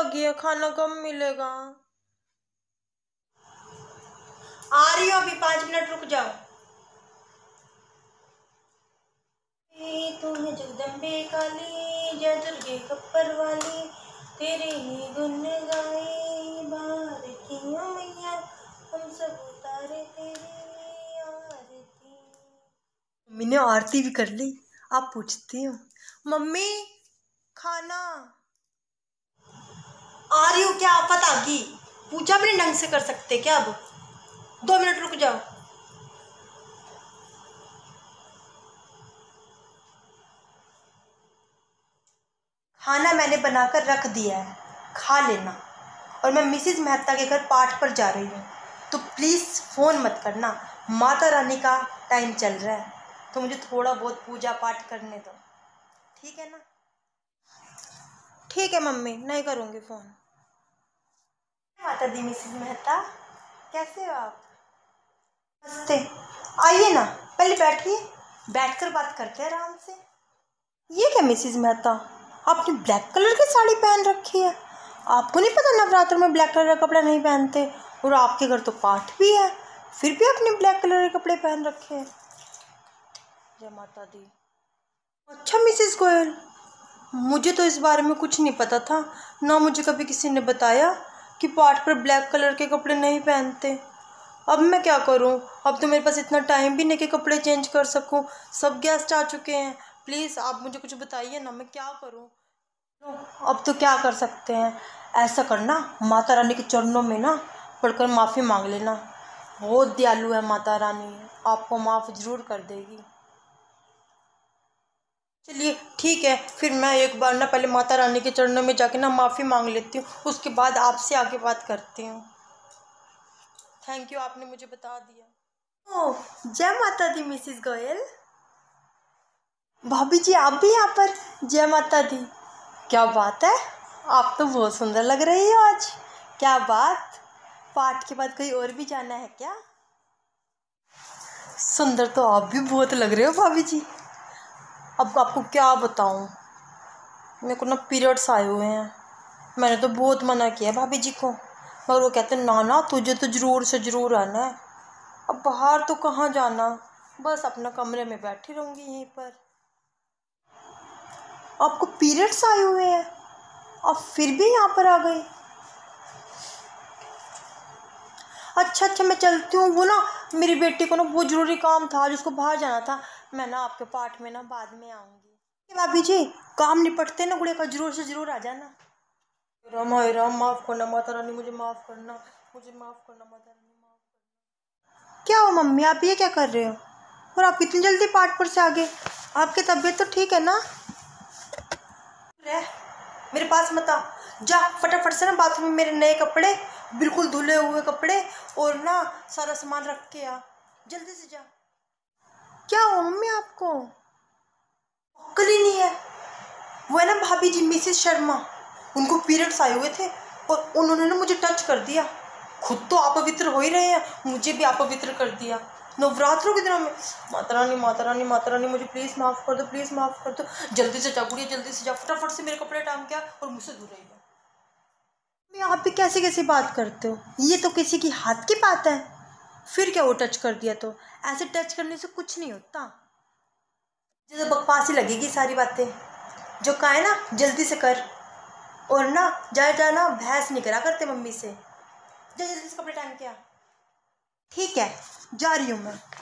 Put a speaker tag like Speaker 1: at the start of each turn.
Speaker 1: लगी है, खाना कब मिलेगा?
Speaker 2: आ रही हो, अभी 5 मिनट रुक जाओ। तू है जगदम्बे काली, जय दुर्गे कप्पर वाली, तेरे ही गुण गाए बार की मैया, हम सब उतारे तेरी आरती।
Speaker 1: मम्मी ने आरती भी कर ली। आप पूछती हो मम्मी खाना?
Speaker 2: आ रही हो, क्या आफत आ गई? पूछा भी नहीं ढंग से कर सकते क्या? अब 2 मिनट रुक जाओ। खाना मैंने बनाकर रख दिया है, खा लेना। और मैं मिसिज मेहता के घर पाठ पर जा रही हूँ, तो प्लीज़ फ़ोन मत करना। माता रानी का टाइम चल रहा है, तो मुझे थोड़ा बहुत पूजा पाठ करने दो, ठीक है ना?
Speaker 1: ठीक है मम्मी, नहीं करूँगी फ़ोन।
Speaker 2: माता दी मिसिज मेहता, कैसे हो आप? नमस्ते, आइए ना, पहले बैठिए, बैठकर बात करते हैं आराम से। ये क्या मिसिज मेहता, आपने ब्लैक कलर की साड़ी पहन रखी है? आपको नहीं पता नवरात्र में ब्लैक कलर का कपड़ा नहीं पहनते? और आपके घर तो पाठ भी है, फिर भी आपने ब्लैक कलर के कपड़े पहन रखे हैं। जय माता दी। अच्छा मिसिज गोयल, मुझे तो इस बारे में कुछ नहीं पता था, ना मुझे कभी किसी ने बताया कि पाठ पर ब्लैक कलर के कपड़े नहीं पहनते। अब मैं क्या करूं? अब तो मेरे पास इतना टाइम भी नहीं कि कपड़े चेंज कर सकूं। सब गेस्ट आ चुके हैं, प्लीज़ आप मुझे कुछ बताइए ना, मैं क्या करूं? अब तो क्या कर सकते हैं, ऐसा करना, माता रानी के चरणों में ना पढ़कर माफ़ी मांग लेना। बहुत दयालु है माता रानी, आपको माफ़ ज़रूर कर देगी। चलिए ठीक है, फिर मैं एक बार ना पहले माता रानी के चरणों में जाके ना माफ़ी मांग लेती हूँ, उसके बाद आपसे आगे बात करती हूँ। थैंक यू, आपने मुझे बता दिया। ओह, जय माता दी मिसिज गोयल। भाभी जी आप भी यहाँ पर? जय माता दी। क्या बात है, आप तो बहुत सुंदर लग रही हो आज। क्या बात, पाठ के बाद कहीं और भी जाना है क्या? सुंदर तो आप भी बहुत लग रहे हो भाभी जी। अब आपको क्या बताऊँ, मेरे को ना पीरियड्स आए हुए हैं। मैंने तो बहुत मना किया भाभी जी को, मगर वो कहते ना ना तुझे तो ज़रूर से ज़रूर आना है। अब बाहर तो कहाँ जाना, बस अपना कमरे में बैठी रहूँगी यहीं पर। आपको पीरियड्स आए हुए हैं, आप फिर भी यहाँ पर आ गए? अच्छा अच्छा, मैं चलती हूँ, वो ना मेरी बेटी को ना बहुत ज़रूरी काम था, जिसको बाहर जाना था। मैं ना आपके पाठ में ना बाद में आऊँगी। भाभी जी काम निपटते ना गुड़िया का, ज़रूर से ज़रूर आ जाना। राम हाय राम, माफ़ करना माता रानी, मुझे माफ़ करना, मुझे माफ़ करना माता रानी, माफ़ करना। क्या हो मम्मी, आप ये क्या कर रहे हो? और आप इतनी जल्दी पाठ पर से आ गए, आपकी तबीयत तो ठीक है ना? मेरे पास मत आ, जा फटाफट से ना बाथरूम में मेरे नए कपड़े, बिल्कुल धुले हुए कपड़े और ना सारा सामान रख के आ, जल्दी से जा। क्या हो मम्मी आपको, अक्ल ही नहीं है? वो है ना भाभी जी मिसिस शर्मा, उनको पीरियड्स आए हुए थे और उन्होंने ना मुझे टच कर दिया। खुद तो अपवित्र हो ही रहे हैं, मुझे भी अपवित्र कर दिया नवरात्रों के दिनों में। माता रानी माता रानी माता रानी, मुझे प्लीज़ माफ़ कर दो, प्लीज़ माफ़ कर दो। जल्दी से जा गुड़िया, जल्दी से जा, फटाफट से मेरे कपड़े टांग के आ और मुझसे दूर रहिए। आप भी कैसे कैसे बात करते हो, ये तो किसी की हाथ की बात है। फिर क्या, वो टच कर दिया तो? ऐसे टच करने से कुछ नहीं होता, मुझे तो बकवास ही लगेगी सारी बातें। जो कहा है ना जल्दी से कर, और ना जाना बहस नहीं करा करते मम्मी से। जा जल्दी से कपड़े टांग के आ। ठीक है, जा रही हूँ मैं।